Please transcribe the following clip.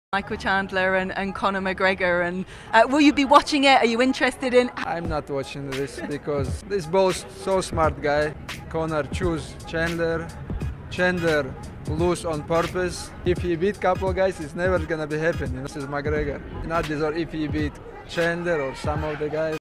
Michael Chandler and Conor McGregor, and will you be watching it? Are you interested in? I'm not watching this because this both so smart guy. Conor choose Chandler. Chandler lose on purpose. If he beat couple guys, it's never gonna be happen. This is McGregor. Not this, or if he beat Chandler or some of the guys.